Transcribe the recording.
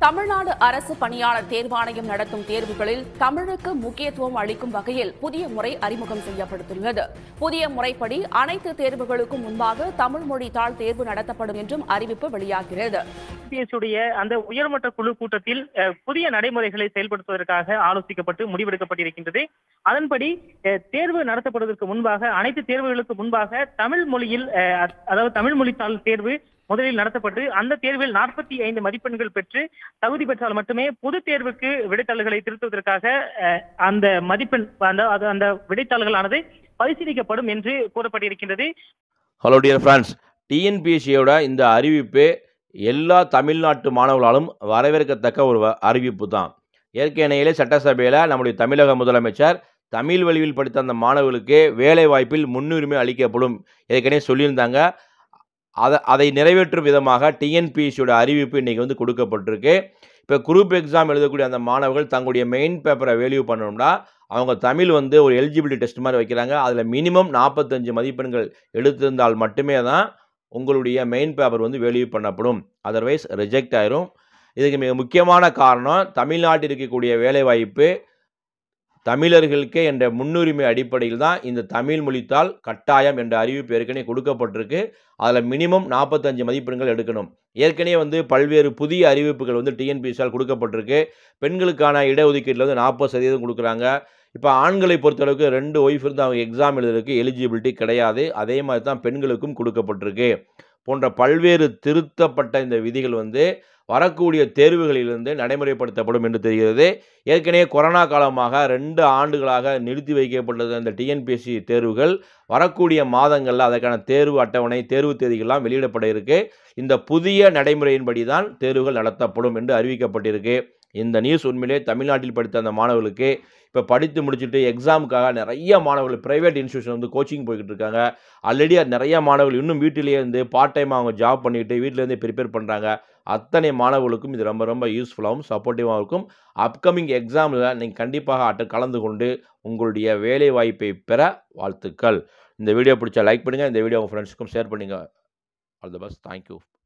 தமிழ்நாடு அரசு பணியாளர் தேர்வாணையம் நடத்தும் தேர்வுகளில் தமிழுக்கு முக்கியத்துவம் அளிக்கும் வகையில் புதிய முறை அறிமுகம் செய்யப்பட்டுள்ளது. புதிய முறைப்படி அனைத்து தேர்வுகளுக்கும் முன்பாக தமிழ் மொழி தாள் தேர்வு நடத்தப்படும் என்றும் அறிவிப்பு வெளியாகிறது. அந்த உயர்மட்ட குழு கூட்டத்தில் புதிய நடைமுறைகளை செயல்படுத்துவதற்காக ஆலோசிக்கப்பட்டு முடிவெடுக்கப்பட்டிருக்கின்றது. அதன்படி தேர்வு நடத்தப்படுவதற்கு முன்பாக அனைத்து தேர்வுகளுக்கு முன்பாக தமிழ் மொழியில் அதாவது தமிழ் மொழி தாள் தேர்வு முதலில் நடத்தப்பட்டு அந்த தேர்வில் 45 மதிப்பெண்கள் பெற்று தகுதி பெற்றால் மட்டுமே பொது தேர்வுக்கு விடைத்தாள்களை திருத்துவதற்காக அந்த மதிப்பெண் அந்த விடைத்தாள்களானது பரிசீலிக்கப்படும் என்று கூறப்பட்டிருக்கின்றது. ஹலோ டியர் ஃப்ரெண்ட்ஸ், டிஎன்பிஎஸ்சியோட இந்த அறிவிப்பு எல்லா தமிழ்நாட்டு மாணவர்களாலும் வரவேற்கத்தக்க ஒரு அறிவிப்பு தான். ஏற்கனவே சட்டசபையில் நம்முடைய தமிழக முதலமைச்சர் தமிழ் வழியில் படித்த அந்த மாணவர்களுக்கு வேலை வாய்ப்பில் முன்னுரிமை அளிக்கப்படும் ஏற்கனவே சொல்லியிருந்தாங்க. அதை நிறைவேற்றும் விதமாக டிஎன்பிஎஸ்சியோட அறிவிப்பு இன்றைக்கி கொடுக்கப்பட்டிருக்கு. இப்போ குரூப் எக்ஸாம் எழுதக்கூடிய அந்த மாணவர்கள் தங்களுடைய மெயின் பேப்பரை வேல்யூ பண்ணணும்னா அவங்க தமிழ் ஒரு எலிஜிபிலிட்டி டெஸ்ட் மாதிரி வைக்கிறாங்க. அதில் மினிமம் 45 மதிப்பெண்கள் எடுத்திருந்தால் மட்டுமே தான் உங்களுடைய மெயின் பேப்பர் வேல்யூ பண்ணப்படும். அதர்வைஸ் ரிஜெக்ட் ஆயிரும். இதுக்கு மிக முக்கியமான காரணம் தமிழ்நாட்டில் இருக்கக்கூடிய வேலைவாய்ப்பு தமிழர்களுக்கே என்ற முன்னுரிமை அடிப்படையில் தான் இந்த தமிழ் மொழித்தாள் கட்டாயம் என்ற அறிவிப்பு ஏற்கனவே கொடுக்கப்பட்டிருக்கு. அதில் மினிமம் 45 மதிப்பெண்கள் எடுக்கணும். ஏற்கனவே பல்வேறு புதிய அறிவிப்புகள் டிஎன்பிஎஸ்சியால் கொடுக்கப்பட்டிருக்கு. பெண்களுக்கான இடஒதுக்கீட்டில் 40% கொடுக்குறாங்க. இப்போ ஆண்களை பொறுத்தளவுக்கு 2 ஒய்ஃப் இருந்து அவங்க எக்ஸாம் எழுதுறதுக்கு எலிஜிபிலிட்டி கிடையாது. அதே மாதிரி தான் பெண்களுக்கும் கொடுக்கப்பட்டிருக்கு. போன்ற பல்வேறு திருத்தப்பட்ட இந்த விதிகள் வரக்கூடிய தேர்வுகளிலிருந்து நடைமுறைப்படுத்தப்படும் என்று தெரிகிறது. ஏற்கனவே கொரோனா காலமாக 2 ஆண்டுகளாக நிறுத்தி வைக்கப்பட்டது அந்த டிஎன்பிஎஸ்சி தேர்வுகள் வரக்கூடிய மாதங்களில் அதற்கான தேர்வு அட்டவணை தேர்வு தேதிகள்லாம் வெளியிடப்பட இருக்கு. இந்த புதிய நடைமுறையின்படி தான் தேர்வுகள் நடத்தப்படும் என்று அறிவிக்கப்பட்டிருக்கு. இந்த நியூஸ் உண்மையிலே தமிழ்நாட்டில் படித்த அந்த மாணவர்களுக்கு இப்போ படித்து முடிச்சுட்டு எக்ஸாமுக்காக நிறைய மாணவர்கள் ப்ரைவேட் இன்ஸ்டியூஷன் கோச்சிங் போய்கிட்டு இருக்காங்க. ஆல்ரெடி நிறைய மாணவர்கள் இன்னும் வீட்டிலேயே பார்ட் டைமாக அவங்க ஜாப் பண்ணிக்கிட்டு வீட்டிலேருந்து ப்ரிப்பேர் பண்ணுறாங்க. அத்தனை மாணவர்களுக்கும் இது ரொம்ப ரொம்ப யூஸ்ஃபுல்லாகவும் சப்போர்ட்டிவாகவும் இருக்கும். அப்கமிங் எக்ஸாமில் நீங்கள் கண்டிப்பாக கலந்து கொண்டு உங்களுடைய வேலை வாய்ப்பை பெற வாழ்த்துக்கள். இந்த வீடியோ பிடிச்சா லைக் பண்ணுங்கள். இந்த வீடியோ உங்கள் ஃப்ரெண்ட்ஸுக்கும் ஷேர் பண்ணுங்கள். All the best. தேங்க்யூ.